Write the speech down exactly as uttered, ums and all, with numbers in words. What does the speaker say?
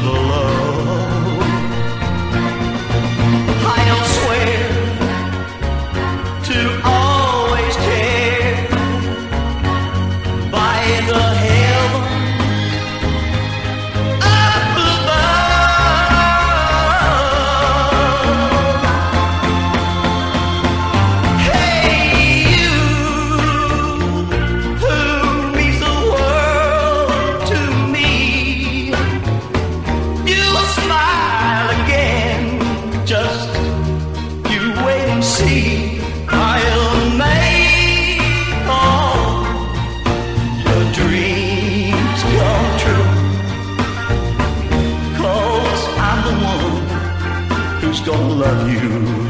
with love. I'll swear to always care by the heaven up above. Hey, you who means the world to me, you'll smile again. Just you wait and see. I'll make all your dreams come true. 'Cause I'm the one who's gonna love you.